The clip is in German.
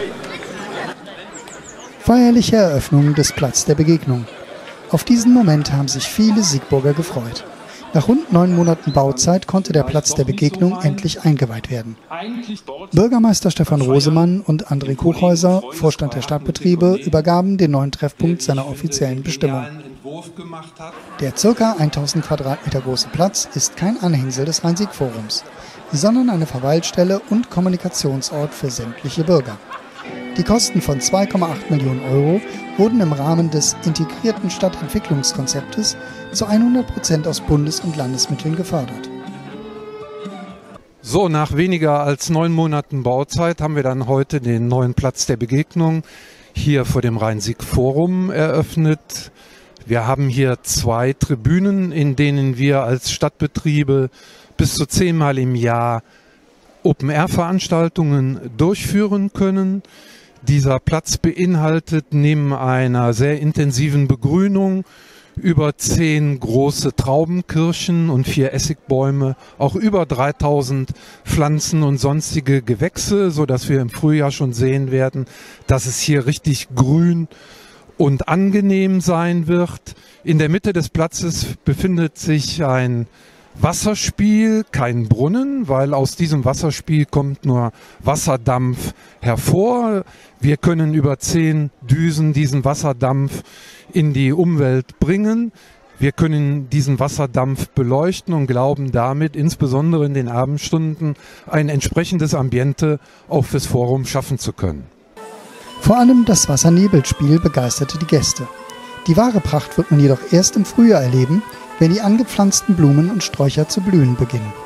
Feierliche Eröffnung des Platz der Begegnung. Auf diesen Moment haben sich viele Siegburger gefreut. Nach rund 9 Monaten Bauzeit konnte der Platz der Begegnung endlich eingeweiht werden. Bürgermeister Stefan Rosemann und André Kochhäuser, Vorstand der Stadtbetriebe, übergaben den neuen Treffpunkt seiner offiziellen Bestimmung. Der ca. 1000 Quadratmeter große Platz ist kein Anhängsel des Rhein-Sieg-Forums, sondern eine Verweilstelle und Kommunikationsort für sämtliche Bürger. Die Kosten von 2,8 Millionen € wurden im Rahmen des integrierten Stadtentwicklungskonzeptes zu 100% aus Bundes- und Landesmitteln gefördert. So, nach weniger als 9 Monaten Bauzeit haben wir dann heute den neuen Platz der Begegnung hier vor dem Rhein-Sieg-Forum eröffnet. Wir haben hier 2 Tribünen, in denen wir als Stadtbetriebe bis zu 10-mal im Jahr Open-Air-Veranstaltungen durchführen können. Dieser Platz beinhaltet neben einer sehr intensiven Begrünung über 10 große Traubenkirschen und 4 Essigbäume, auch über 3000 Pflanzen und sonstige Gewächse, sodass wir im Frühjahr schon sehen werden, dass es hier richtig grün und angenehm sein wird. In der Mitte des Platzes befindet sich ein Wasserspiel, kein Brunnen, weil aus diesem Wasserspiel kommt nur Wasserdampf hervor. Wir können über 10 Düsen diesen Wasserdampf in die Umwelt bringen. Wir können diesen Wasserdampf beleuchten und glauben damit, insbesondere in den Abendstunden, ein entsprechendes Ambiente auch fürs Forum schaffen zu können. Vor allem das Wassernebelspiel begeisterte die Gäste. Die wahre Pracht wird man jedoch erst im Frühjahr erleben, wenn die angepflanzten Blumen und Sträucher zu blühen beginnen.